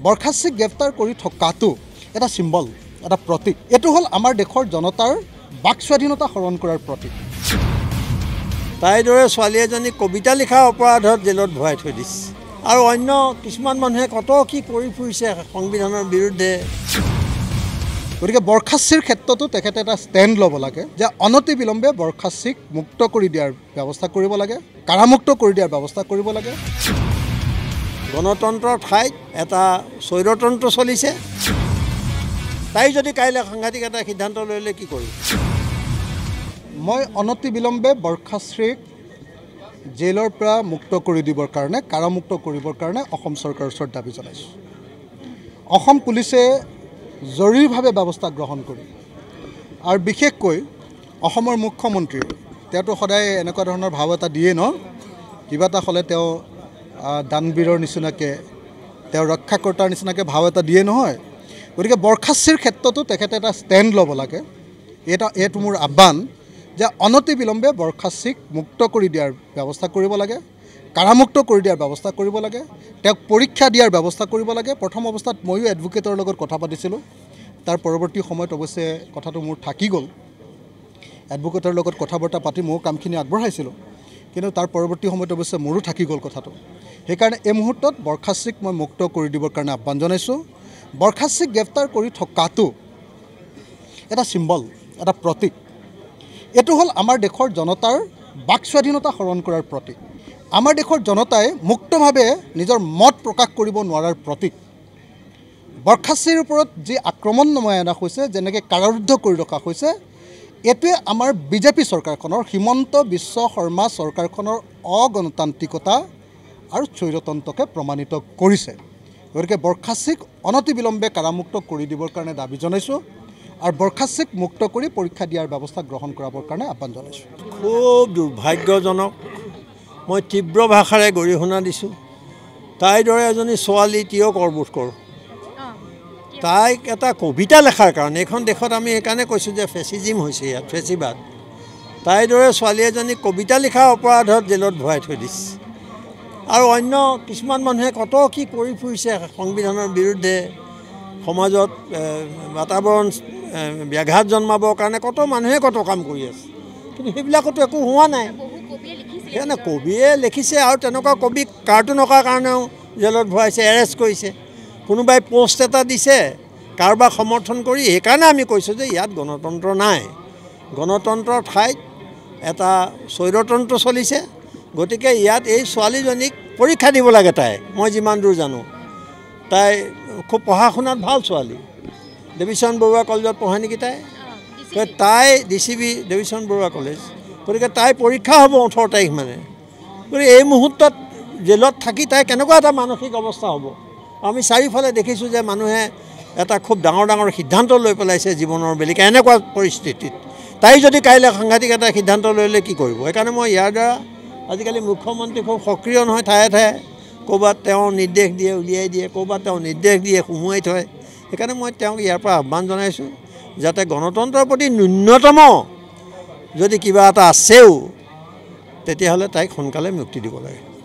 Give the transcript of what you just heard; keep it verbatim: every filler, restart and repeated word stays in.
বৰখাস্তিক গ্ৰেপ্তাৰ কৰি থকাটো এটা চিম্বল, এটা প্ৰতীক। এইটো হ'ল আমাৰ দেশৰ জনতাৰ বাক স্বাধীনতা হৰণ কৰাৰ প্ৰতীক। তাইৰ দৰে ছোৱালী এজনী কবিতা লিখা অপৰাধত জেলত ভৰাই থৈ দিছে আৰু অন্য কিছুমান মানুহে কত কি কৰি ফুৰিছে সংবিধানৰ বিৰুদ্ধে। গতিকে বৰখাস্তিৰ ক্ষেত্ৰতো তেখেতে এটা ষ্টেণ্ড ল'ব লাগে যে অনতি বিলম্বে বৰখাস্তিক মুক্ত কৰি দিয়াৰ ব্যৱস্থা কৰিব লাগে, কাৰামুক্ত কৰি দিয়াৰ ব্যৱস্থা কৰিব লাগে। গণতন্ত্ৰৰ ঠাইত এটা স্বৈৰতন্ত্ৰ চলিছে। তাই যদি কাইলৈ সাংঘাতিক এটা সিদ্ধান্ত লৈলে কি কৰিম? মই অনতি বিলম্বে বৰখাস্তিক জেলৰ পৰা মুক্ত কৰি দিবৰ কাৰণে, কাৰামুক্ত কৰিবৰ কাৰণে অসম চৰকাৰৰ ওচৰত দাবী জনাইছোঁ। অসম পুলিচে জৰুৰীভাৱে ব্যৱস্থা গ্ৰহণ কৰি আৰু বিশেষকৈ অসমৰ মুখ্যমন্ত্ৰী, তেওঁতো সদায় এনেকুৱা ধৰণৰ ভাৱ এটা দিয়ে ন, কিবা এটা হ'লে তেওঁ দানবীৰৰ নিচিনাকৈ, তেওঁ ৰক্ষাকৰ্তাৰ নিচিনাকৈ ভাৱ এটা দিয়ে নহয়। গতিকে বৰখাস্তিৰ ক্ষেত্ৰতো তেখেতে এটা ষ্টেণ্ড ল'ব লাগে। এটা এইটো মোৰ আহ্বান যে অনতি বিলম্বে বৰখাস্তিক মুক্ত কৰি দিয়াৰ ব্যৱস্থা কৰিব লাগে, কাৰামুক্ত কৰি দিয়াৰ ব্যৱস্থা কৰিব লাগে, তেওঁক পৰীক্ষা দিয়াৰ ব্যৱস্থা কৰিব লাগে। প্ৰথম অৱস্থাত ময়ো এডভোকেটৰ লগত কথা পাতিছিলোঁ, তাৰ পৰৱৰ্তী সময়ত অৱশ্যে কথাটো মোৰ থাকি গ'ল। এডভোকেটৰ লগত কথা বতৰা পাতি ময়ো কামখিনি আগবঢ়াইছিলোঁ, কিন্তু তাৰ পৰৱৰ্তী সময়ত অৱশ্যে মোৰো থাকি গ'ল কথাটো। সেইকাৰণে এই মুহূৰ্তত বৰখাস্তিক মই মুক্ত কৰি দিবৰ কাৰণে আহ্বান জনাইছোঁ। বৰখাস্তিক গ্ৰেপ্তাৰ কৰি থকাটো এটা চিম্বল, এটা প্ৰতীক। এইটো হ'ল আমাৰ দেশৰ জনতাৰ বাক স্বাধীনতা হৰণ কৰাৰ প্ৰতীক। আমাৰ দেশৰ জনতাই মুক্তভাৱে নিজৰ মত প্ৰকাশ কৰিব নোৱাৰাৰ প্ৰতীক। বৰখাস্তিৰ ওপৰত যি আক্ৰমণ নমাই অনা হৈছে, যেনেকৈ কাৰাৰুদ্ধ কৰি ৰখা হৈছে, এইটোৱে আমাৰ বিজেপি চৰকাৰখনৰ, হিমন্ত বিশ্ব শৰ্মা চৰকাৰখনৰ অগণতান্ত্ৰিকতা আৰু স্বৈৰতন্ত্ৰকে প্ৰমাণিত কৰিছে। গতিকে বৰখাস্তিক অনতি বিলম্বে কাৰামুক্ত কৰি দিবৰ কাৰণে দাবী জনাইছোঁ আৰু বৰখাস্তিক মুক্ত কৰি পৰীক্ষা দিয়াৰ ব্যৱস্থা গ্ৰহণ কৰাবৰ কাৰণে আহ্বান জনাইছোঁ। খুব দুৰ্ভাগ্যজনক। মই তীব্ৰ ভাষাৰে গৰিহণা দিছোঁ। তাইৰ দৰে এজনী ছোৱালী তিয় কৰবোধ কৰোঁ। তাইক এটা কবিতা লেখাৰ কাৰণে, এইখন দেশত আমি সেইকাৰণে কৈছোঁ যে ফেচিজিম হৈছে ইয়াত, ফেচিবাদ। তাইৰ দৰে ছোৱালী এজনী কবিতা লিখা অপৰাধত জেলত ভৰাই থৈ দিছে আৰু অন্য কিছুমান মানুহে কত কি কৰি ফুৰিছে সংবিধানৰ বিৰুদ্ধে, সমাজত বাতাবৰণ ব্যাঘাত জন্মাবৰ কাৰণে কত মানুহে কত কাম কৰি আছে, কিন্তু সেইবিলাকতো একো হোৱা নাই। সেইকাৰণে কবিয়ে লিখিছে আৰু তেনেকুৱা কবি কাৰ্টুন অঁকাৰ কাৰণেও জেলত ভৰাইছে, এৰেষ্ট কৰিছে। কোনোবাই পোষ্ট এটা দিছে কাৰোবাক সমৰ্থন কৰি। সেইকাৰণে আমি কৈছোঁ যে ইয়াত গণতন্ত্ৰ নাই। গণতন্ত্ৰৰ ঠাইত এটা স্বৈৰতন্ত্ৰ চলিছে। গতিকে ইয়াত এই ছোৱালীজনীক পৰীক্ষা দিব লাগে। তাই, মই যিমান দূৰ জানো, তাই খুব পঢ়া শুনাত ভাল ছোৱালী। দেৱীচৰণ বৰুৱা কলেজত পঢ়ে নেকি তাই? তাই D C B Devicharan Barua college. গতিকে তাই পৰীক্ষা হ'ব ওঠৰ তাৰিখ মানে। গতিকে এই মুহূৰ্তত জেলত থাকি তাই কেনেকুৱা এটা মানসিক অৱস্থা হ'ব? আমি চাৰিওফালে দেখিছোঁ যে মানুহে এটা খুব ডাঙৰ ডাঙৰ সিদ্ধান্ত লৈ পেলাইছে জীৱনৰ বেলিকা। এনেকুৱা পৰিস্থিতিত তাই যদি কাইলৈ সাংঘাতিক এটা সিদ্ধান্ত লৈলে কি কৰিব? সেইকাৰণে মই ইয়াৰ দ্বাৰা আজিকালি মুখ্যমন্ত্ৰী খুব সক্ৰিয় নহয়, ঠায়ে ঠায়ে ক'ৰবাত তেওঁ নিৰ্দেশ দিয়ে উলিয়াই দিয়ে, ক'ৰবাত তেওঁ নিৰ্দেশ দিয়ে সুমুৱাই থয়। সেইকাৰণে মই তেওঁক ইয়াৰ পৰা আহ্বান জনাইছোঁ যাতে গণতন্ত্ৰৰ প্ৰতি ন্যূনতম যদি কিবা এটা আছেও, তেতিয়াহ'লে তাইক সোনকালে মুক্তি দিব লাগে।